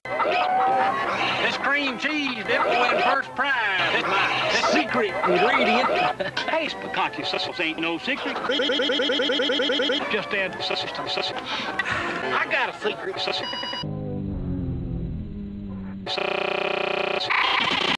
This cream cheese dip will win first prize. It's my secret ingredient. Hey, picante sauce ain't no secret. Just add sausage to the sausage. I got a secret sauce.